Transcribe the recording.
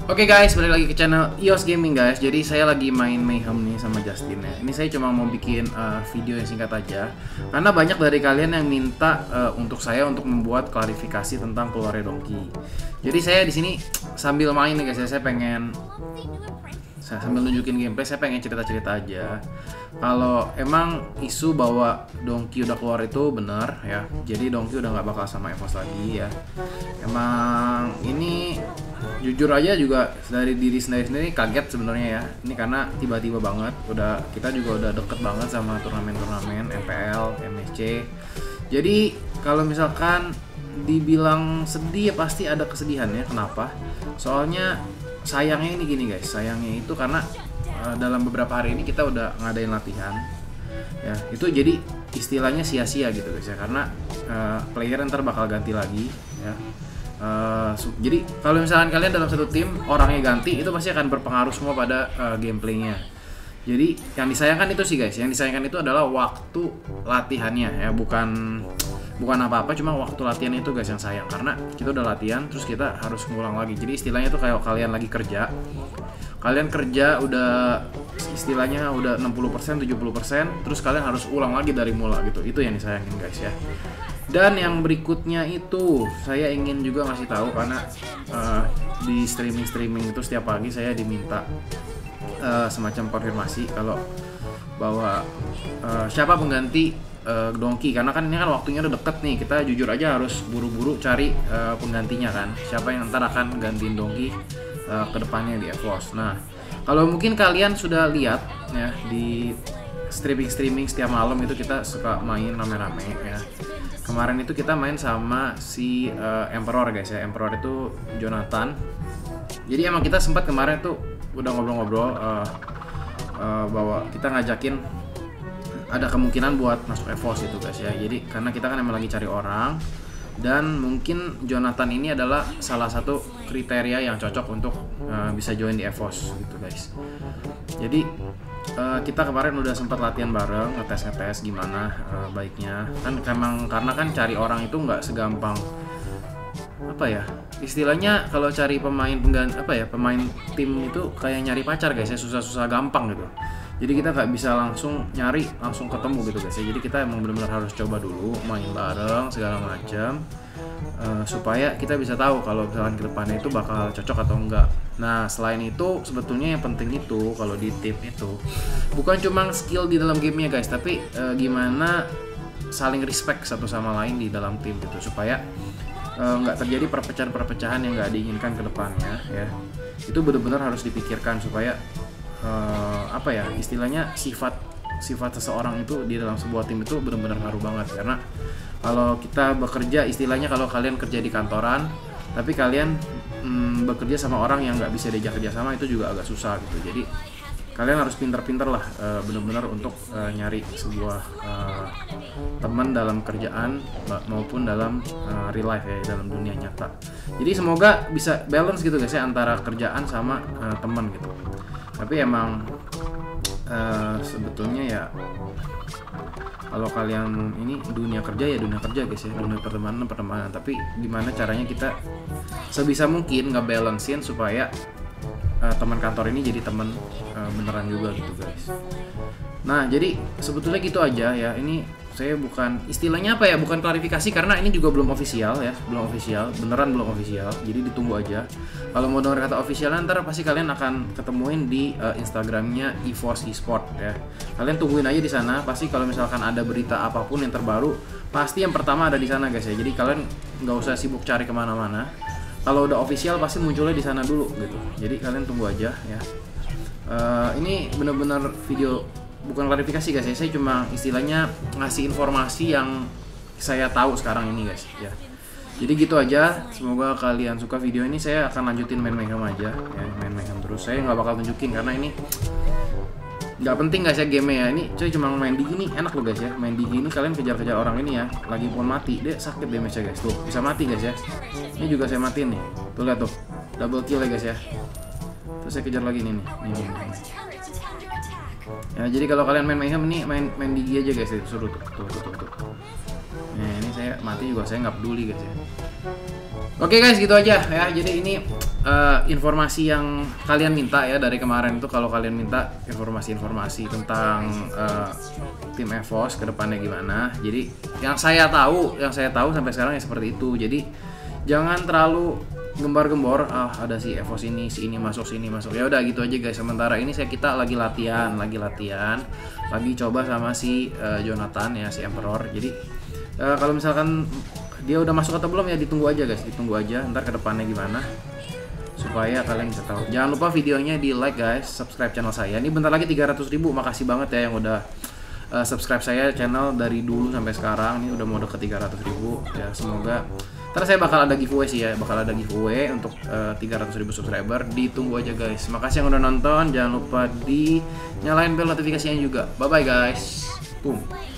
Oke guys, balik lagi ke channel EOS Gaming guys. Jadi saya lagi main Mayhem nih sama Justin ya. Ini saya cuma mau bikin video yang singkat aja, karena banyak dari kalian yang minta untuk saya untuk membuat klarifikasi tentang keluarnya Donkey. Jadi saya di sini sambil main nih guys ya. Saya sambil nunjukin gameplay, saya pengen cerita-cerita aja. Kalau emang isu bahwa Donkey udah keluar itu benar ya. Jadi Donkey udah nggak bakal sama EVOS lagi ya. Emang ini jujur aja juga dari diri sendiri kaget sebenarnya ya. Ini karena tiba-tiba banget. Kita juga udah deket banget sama turnamen-turnamen MPL, MSC. Jadi kalau misalkan dibilang sedih ya pasti ada kesedihannya. Kenapa? Soalnya sayangnya ini gini guys, sayangnya itu karena dalam beberapa hari ini kita udah ngadain latihan ya, itu jadi istilahnya sia-sia gitu guys ya, karena player ntar bakal ganti lagi ya. Jadi kalau misalkan kalian dalam satu tim orangnya ganti, itu pasti akan berpengaruh semua pada gameplaynya. Jadi yang disayangkan itu sih guys, yang disayangkan itu adalah waktu latihannya ya, bukan apa-apa, cuma waktu latihan itu guys yang sayang, karena kita udah latihan terus kita harus ngulang lagi. Jadi istilahnya itu kayak kalian lagi kerja, udah istilahnya udah 60%, 70%, terus kalian harus ulang lagi dari mula gitu. Itu yang disayangin guys ya. Dan yang berikutnya itu saya ingin juga ngasih tahu, karena di streaming itu setiap pagi saya diminta semacam konfirmasi kalau bahwa siapa pengganti Donkey, karena kan ini kan waktunya udah deket nih, kita jujur aja harus buru-buru cari penggantinya kan, siapa yang ntar akan gantiin Donkey ke depannya di EVOS. Nah, kalau mungkin kalian sudah lihat ya di streaming setiap malam itu kita suka main rame-rame ya. Kemarin itu kita main sama si Emperor guys ya. Emperor itu Jonathan. Jadi emang kita sempat kemarin tuh udah ngobrol-ngobrol bahwa kita ngajakin ada kemungkinan buat masuk EVOS itu guys ya. Jadi karena kita kan emang lagi cari orang, dan mungkin Jonathan ini adalah salah satu kriteria yang cocok untuk bisa join di EVOS gitu guys. Jadi kita kemarin udah sempat latihan bareng, ngetes gimana baiknya kan, karena kan cari orang itu nggak segampang apa ya istilahnya, kalau cari pemain pemain tim itu kayak nyari pacar guys ya, susah gampang gitu. Jadi kita nggak bisa langsung nyari langsung ketemu gitu guys ya. Jadi kita emang benar-benar harus coba dulu main bareng segala macam supaya kita bisa tahu kalau misalkan kedepannya itu bakal cocok atau enggak. Nah selain itu sebetulnya yang penting itu kalau di tim itu bukan cuma skill di dalam gamenya guys, tapi gimana saling respect satu sama lain di dalam tim gitu, supaya nggak terjadi perpecahan yang nggak diinginkan ke depannya ya. Itu benar-benar harus dipikirkan supaya istilahnya sifat seseorang itu di dalam sebuah tim itu benar-benar ngaruh banget. Karena kalau kita bekerja, istilahnya kalau kalian kerja di kantoran tapi kalian bekerja sama orang yang nggak bisa diajak kerja sama, itu juga agak susah gitu. Jadi kalian harus pinter-pinter lah benar-benar untuk nyari sebuah teman dalam kerjaan maupun dalam real life ya, dalam dunia nyata. Jadi semoga bisa balance gitu guys ya, antara kerjaan sama teman gitu. Tapi emang sebetulnya ya kalau kalian ini dunia kerja guys ya, dunia pertemanan. Tapi gimana caranya kita sebisa mungkin ngebalancein supaya teman kantor ini jadi teman beneran juga gitu guys. Nah jadi sebetulnya gitu aja ya. Ini saya bukan istilahnya bukan klarifikasi, karena ini juga belum official ya, beneran belum official. Jadi ditunggu aja. Kalau mau denger kata official ntar pasti kalian akan ketemuin di Instagramnya EVOS Esport ya. Kalian tungguin aja di sana. Pasti kalau misalkan ada berita apapun yang terbaru, pasti yang pertama ada di sana guys ya. Jadi kalian nggak usah sibuk cari kemana-mana. Kalau udah official pasti munculnya di sana dulu gitu. Jadi kalian tunggu aja ya. Ini bener-bener video bukan klarifikasi guys ya. Saya cuma istilahnya ngasih informasi yang saya tahu sekarang ini guys ya. Jadi gitu aja. Semoga kalian suka video ini. Saya akan lanjutin main Mayhem aja ya, main Mayhem terus. Saya nggak bakal tunjukin karena ini nggak penting guys ya game ya. Ini saya cuma main di gini enak loh guys ya. Main di gini kalian kejar-kejar orang ini ya, lagi pun mati dia sakit damage-nya guys. Tuh bisa mati guys ya. Ini juga saya matiin nih. Tuh lihat tuh, double kill ya guys ya. Terus saya kejar lagi nih. Ya jadi kalau kalian main Mayhem ini main digi aja guys ya, suruh tuh. Nah ini saya mati juga saya nggak peduli guys ya. Oke guys gitu aja ya. Jadi ini informasi yang kalian minta ya dari kemarin itu. Kalau kalian minta informasi-informasi tentang tim EVOS ke depannya gimana. Jadi yang saya tahu sampai sekarang ya seperti itu. Jadi jangan terlalu gembar-gembor, ada si EVOS ini, si ini masuk, sini masuk. Ya udah gitu aja guys. Sementara ini kita lagi latihan, lagi coba sama si Jonathan ya, si Emperor. Jadi kalau misalkan dia udah masuk atau belum ya ditunggu aja guys, ntar ke depannya gimana supaya kalian bisa tahu. Jangan lupa videonya di like guys, subscribe channel saya. Ini bentar lagi 300.000, makasih banget ya yang udah subscribe saya channel dari dulu sampai sekarang. Ini udah mau deket 300.000 ya. Semoga ntar saya bakal ada giveaway sih ya, untuk 300.000 subscriber. Ditunggu aja guys. Makasih yang udah nonton, jangan lupa di nyalain bel notifikasinya juga. Bye bye guys. Boom.